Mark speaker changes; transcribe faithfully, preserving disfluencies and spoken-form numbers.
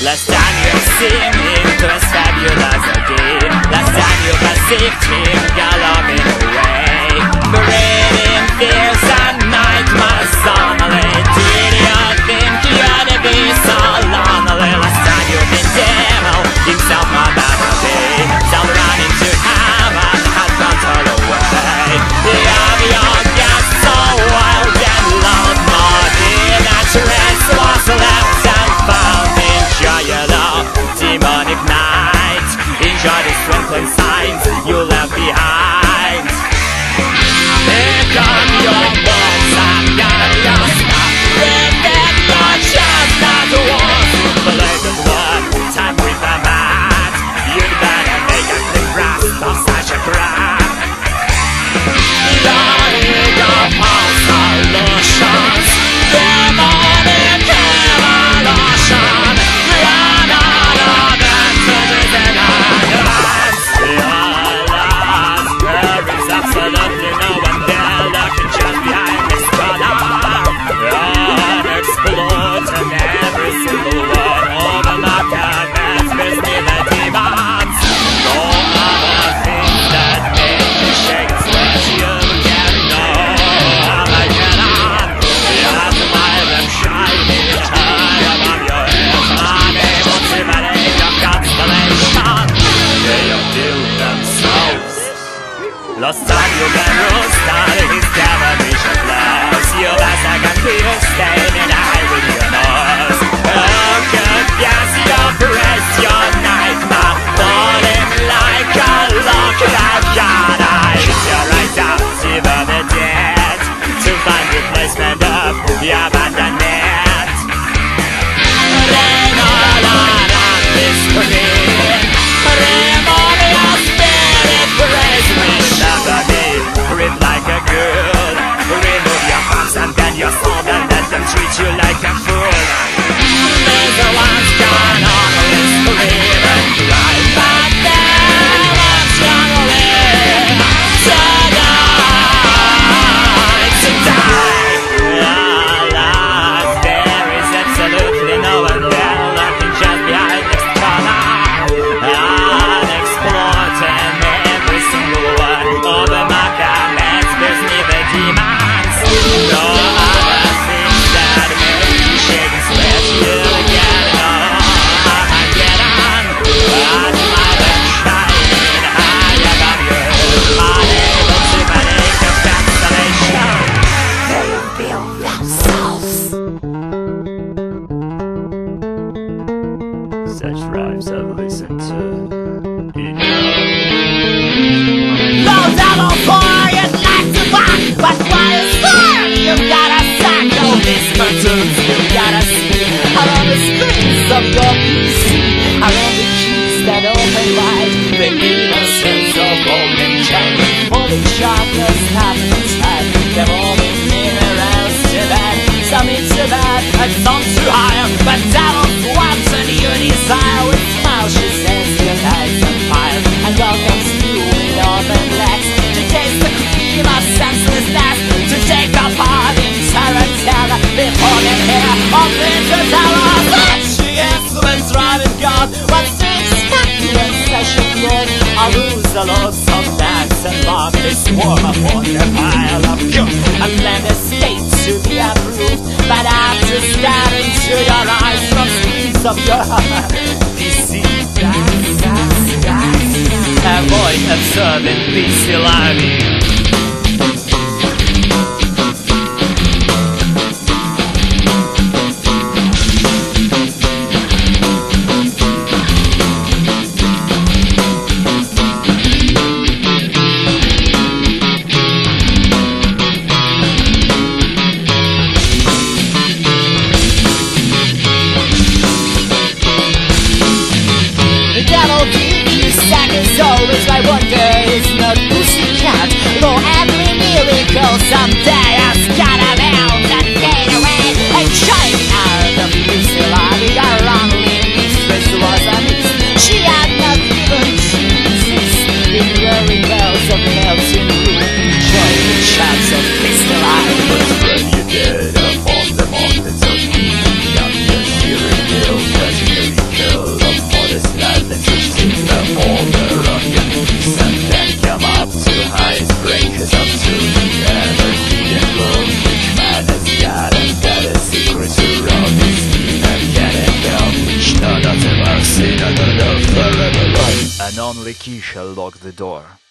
Speaker 1: Last time you seen him, it was fabulous again. Last time you perceived him, galloping away, breathing fears and nightmares only. Did you think you'd be so lonely? Last time you've been devil, himself my battery, some running to heaven had gone all away. The avion got so wild and loud, more naturals was left and found. Enjoy your love, demonic night. Enjoy the twinkling signs you left behind. Pick up your bones and got your stuff. Remember just that once. Play the blood, time with the mat. You'd better make a clean breast of such a crap. Lying upon solutions, demonic evolution. Run out of answers and advance. Realize there is absolutely no one there lurking just behind this corner. Unexplored and every single one over my canvas with me the demons. No other things that make me shake and sweat. You can know how I get on. As my lamp shining high above your head, unable to manage a constellation. They outdo themselves. Lost time you can roast on his television glass. You as I can feel staying in eye with your nose. Oh, confess your praise, your nightmare, falling like a lock that God eyes. Your eyes out, even the dead, to find replacement of the abandonment. Rain all around this screen, remove your spirit, praise me. Never be, breathe like a girl. Remove your hearts and then your soul, and let them treat you like a fool. There's the ones gone on this screen and cry, but there was young live tonight, to die. Alas, there is absolutely no one there lurking just behind this corner. Unexplored and every single one over my comments, there's neither demons, no other things that make you shake and sweat. You get on, I get on. As my lamp shining high above your head, unable to manage a constellation. They build themselves. Such rhymes I've listened to.
Speaker 2: No devil for you'd like to buy, but why is there? You've got a sack of these cartoons. You've got a see around the screens of your P C, around the keys that open wide the innocence of golden chain. Falling sharpness happens inside. They're all in minerals to bed. Some it's too bad and some too high. But devils wants a new desire. With smile she says your eyes on fire, and welcomes you with open legs to taste the cream of senselessness, to take a part in Tarantella before they hear of winter terror. Such the influence riding God, what sticks and session good. I lose the loss of facts and mark this swarm upon the pile of guilt, and plan the state to be approved. But after staring into your eyes from screens of your heart, deceive that's, that's, that's.
Speaker 1: Avoid observing busy living.
Speaker 2: Always my wonder is not pussycat, though every miracle someday has gotta melt and fade away. And shining out of music like a running mistress was a miss. She had not even chooses in wearing bells of melting blue. Join the chance of crystal eye.
Speaker 3: But when you get upon the mountains of India, you're hearing the imaginary Cause up to the ever-feeding love, which man has got and got a secret to run. This deep and get it down, which none has ever seen, and enough forever run.
Speaker 4: And only key shall lock the door.